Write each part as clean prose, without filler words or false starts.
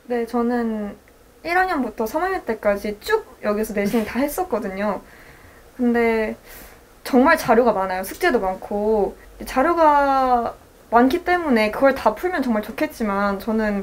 네, 저는 1학년부터 3학년 때까지 쭉 여기서 내신 다 했었거든요. 근데 정말 자료가 많아요. 숙제도 많고. 자료가 많기 때문에 그걸 다 풀면 정말 좋겠지만 저는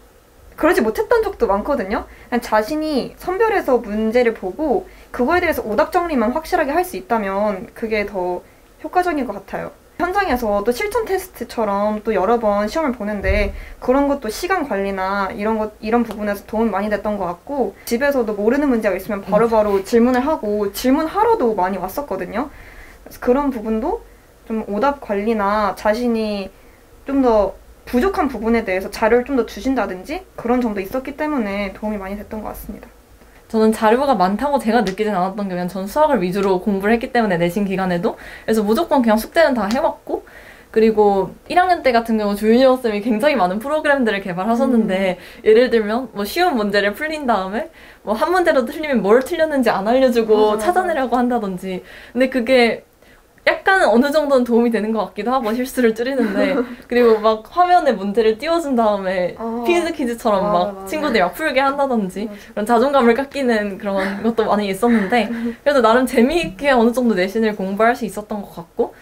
그러지 못했던 적도 많거든요. 그냥 자신이 선별해서 문제를 보고 그거에 대해서 오답 정리만 확실하게 할 수 있다면 그게 더 효과적인 것 같아요. 현장에서 또 실전 테스트처럼 또 여러 번 시험을 보는데 그런 것도 시간 관리나 이런 부분에서 도움이 많이 됐던 것 같고, 집에서도 모르는 문제가 있으면 바로바로 질문을 하고 질문하러도 많이 왔었거든요. 그래서 그런 부분도 좀 오답 관리나 자신이 좀 더 부족한 부분에 대해서 자료를 좀 더 주신다든지 그런 점도 있었기 때문에 도움이 많이 됐던 것 같습니다. 저는 자료가 많다고 제가 느끼진 않았던 게, 그냥 전 수학을 위주로 공부를 했기 때문에 내신 기간에도. 그래서 무조건 그냥 숙제는 다 해왔고, 그리고 1학년 때 같은 경우 조윤영 쌤이 굉장히 많은 프로그램들을 개발하셨는데, 예를 들면 뭐 쉬운 문제를 풀린 다음에 뭐 한 문제로 틀리면 뭘 틀렸는지 안 알려주고 맞아. 찾아내라고 한다든지. 근데 그게 약간 어느 정도는 도움이 되는 것 같기도 하고, 실수를 줄이는데. 그리고 막 화면에 문제를 띄워준 다음에 퀴즈 퀴즈처럼 막 친구들이 막 풀게 한다든지, 그런 자존감을 깎이는 그런 것도 많이 있었는데, 그래도 나름 재미있게 어느 정도 내신을 공부할 수 있었던 것 같고,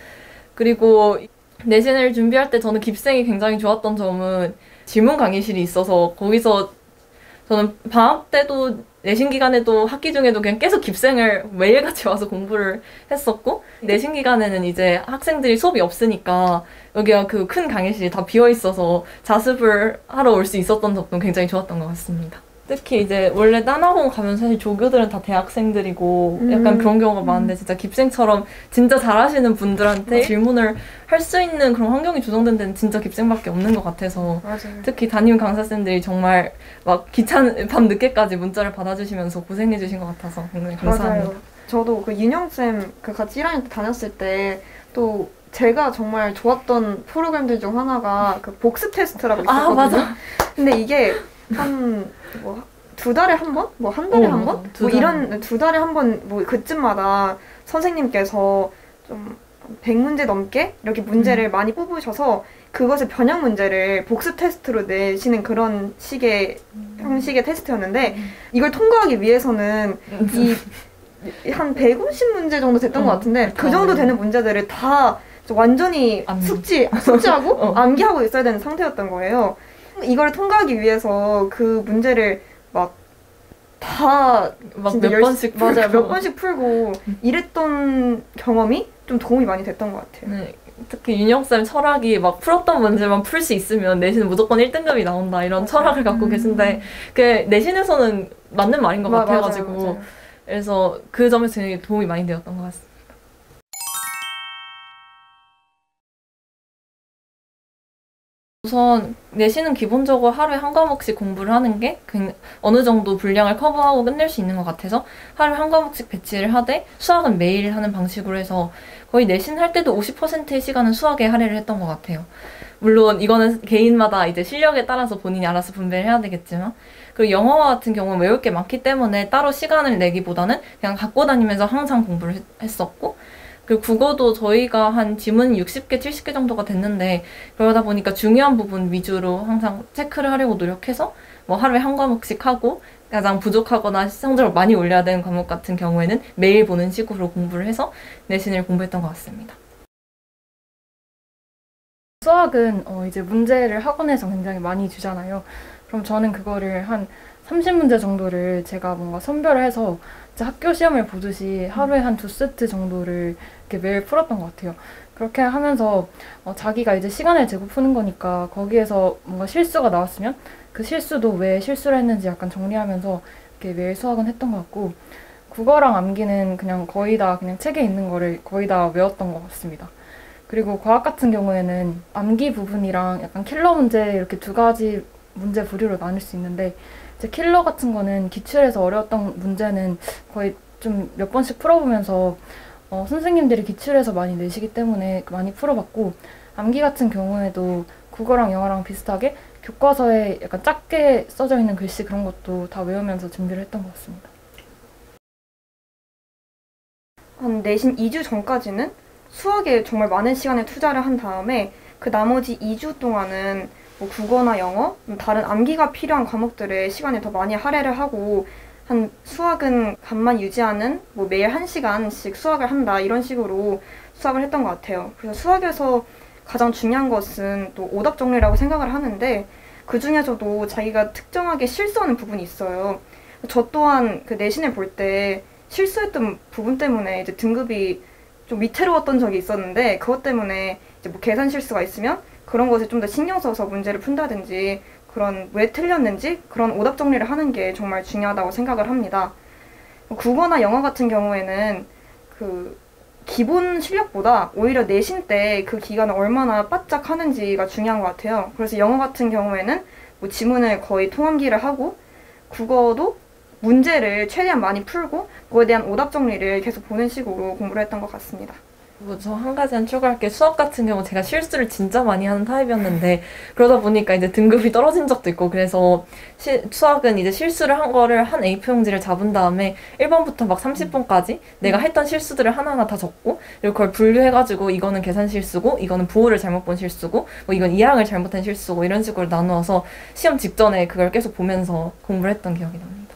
그리고 내신을 준비할 때 저는 깁생이 굉장히 좋았던 점은 질문 강의실이 있어서, 거기서 저는 방학 때도 내신 기간에도 학기 중에도 그냥 계속 깁생을 매일같이 와서 공부를 했었고, 내신 기간에는 이제 학생들이 수업이 없으니까 여기가 그 큰 강의실이 다 비어 있어서 자습을 하러 올 수 있었던 점도 굉장히 좋았던 것 같습니다. 특히 이제 원래 딴 학원 가면 사실 조교들은 다 대학생들이고 약간 그런 경우가 많은데, 진짜 깁생처럼 진짜 잘하시는 분들한테 질문을 할 수 있는 그런 환경이 조성된 데는 진짜 깁생밖에 없는 것 같아서. 맞아요. 특히 담임 강사쌤들이 정말 막 밤 늦게까지 문자를 받아주시면서 고생해주신 것 같아서 굉장히 감사합니다. 맞아요. 저도 그 윤영쌤 그 같이 1학년 때 다녔을 때 또 제가 정말 좋았던 프로그램들 중 하나가 그 복습 테스트라고 있었거든요. 맞아. 근데 이게 한 뭐 2달에 한 번? 뭐 한 달에 한 번? 뭐 이런 2달에 한 번 뭐 그쯤마다 선생님께서 좀 100문제 넘게 이렇게 문제를 많이 뽑으셔서 그것을 변형 문제를 복습 테스트로 내시는 그런 식의 형식의 테스트였는데, 이걸 통과하기 위해서는 한 150문제 정도 됐던 것 같은데 그 정도 되는 문제들을 다 완전히 숙지하고 암기하고 있어야 되는 상태였던 거예요. 이걸 통과하기 위해서 그 문제를 막 몇 번씩 풀고. 맞아요. 몇 번씩 풀고 이랬던 경험이 좀 도움이 많이 됐던 것 같아요. 네. 특히 윤영쌤 철학이 막 풀었던 문제만 풀 수 있으면 내신은 무조건 1등급이 나온다, 이런 철학을 갖고 계신데, 그 내신에서는 맞는 말인 것 같아가지고. 맞아요. 그래서 그 점에서 되게 도움이 많이 되었던 것 같습니다. 우선 내신은 기본적으로 하루에 한 과목씩 공부를 하는 게 어느 정도 분량을 커버하고 끝낼 수 있는 것 같아서 하루에 한 과목씩 배치를 하되, 수학은 매일 하는 방식으로 해서 거의 내신 할 때도 50%의 시간은 수학에 할애를 했던 것 같아요. 물론 이거는 개인마다 이제 실력에 따라서 본인이 알아서 분배를 해야 되겠지만, 그리고 영어와 같은 경우는 외울 게 많기 때문에 따로 시간을 내기보다는 그냥 갖고 다니면서 항상 공부를 했었고, 그리고 국어도 저희가 한 지문 60개, 70개 정도가 됐는데, 그러다 보니까 중요한 부분 위주로 항상 체크를 하려고 노력해서 뭐 하루에 한 과목씩 하고, 가장 부족하거나 성적을 많이 올려야 되는 과목 같은 경우에는 매일 보는 식으로 공부를 해서 내신을 공부했던 것 같습니다. 수학은 이제 문제를 학원에서 굉장히 많이 주잖아요. 그럼 저는 그거를 한 30문제 정도를 제가 뭔가 선별을 해서 학교 시험을 보듯이 하루에 한 2세트 정도를 이렇게 매일 풀었던 것 같아요. 그렇게 하면서 자기가 이제 시간을 재고 푸는 거니까 거기에서 뭔가 실수가 나왔으면 그 실수도 왜 실수를 했는지 약간 정리하면서 이렇게 매일 수학은 했던 것 같고, 국어랑 암기는 그냥 거의 다 그냥 책에 있는 거를 거의 다 외웠던 것 같습니다. 그리고 과학 같은 경우에는 암기 부분이랑 약간 킬러 문제 이렇게 2가지 문제 부류로 나눌 수 있는데, 이제 킬러 같은 거는 기출에서 어려웠던 문제는 거의 좀 몇 번씩 풀어보면서 선생님들이 기출에서 많이 내시기 때문에 많이 풀어봤고, 암기 같은 경우에도 국어랑 영어랑 비슷하게 교과서에 약간 작게 써져 있는 글씨 그런 것도 다 외우면서 준비를 했던 것 같습니다. 한 내신 2주 전까지는 수학에 정말 많은 시간을 투자를 한 다음에 그 나머지 2주 동안은 뭐 국어나 영어, 다른 암기가 필요한 과목들에 시간을 더 많이 할애를 하고 한 수학은 간만 유지하는 뭐 매일 1시간씩 수학을 한다 이런 식으로 수학을 했던 것 같아요. 그래서 수학에서 가장 중요한 것은 또 오답 정리라고 생각을 하는데 그 중에서도 자기가 특정하게 실수하는 부분이 있어요. 저 또한 그 내신을 볼 때 실수했던 부분 때문에 이제 등급이 좀 위태로웠던 적이 있었는데 그것 때문에 이제 뭐 계산 실수가 있으면 그런 것에 좀 더 신경 써서 문제를 푼다든지 그런 왜 틀렸는지 그런 오답 정리를 하는 게 정말 중요하다고 생각을 합니다. 국어나 영어 같은 경우에는 그 기본 실력보다 오히려 내신 때 그 기간을 얼마나 바짝 하는지가 중요한 것 같아요. 그래서 영어 같은 경우에는 뭐 지문을 거의 통암기를 하고 국어도 문제를 최대한 많이 풀고 그거에 대한 오답 정리를 계속 보는 식으로 공부를 했던 것 같습니다. 저 한 가지만 추가할 게 수학 같은 경우 제가 실수를 진짜 많이 하는 타입이었는데 그러다 보니까 이제 등급이 떨어진 적도 있고 그래서 수학은 이제 실수를 한 거를 한 A4용지를 잡은 다음에 1번부터 막 30번까지 내가 했던 실수들을 하나하나 다 적고 그리고 그걸 분류해가지고 이거는 계산 실수고 이거는 부호를 잘못 본 실수고 뭐 이건 이항을 잘못한 실수고 이런 식으로 나누어서 시험 직전에 그걸 계속 보면서 공부를 했던 기억이 납니다.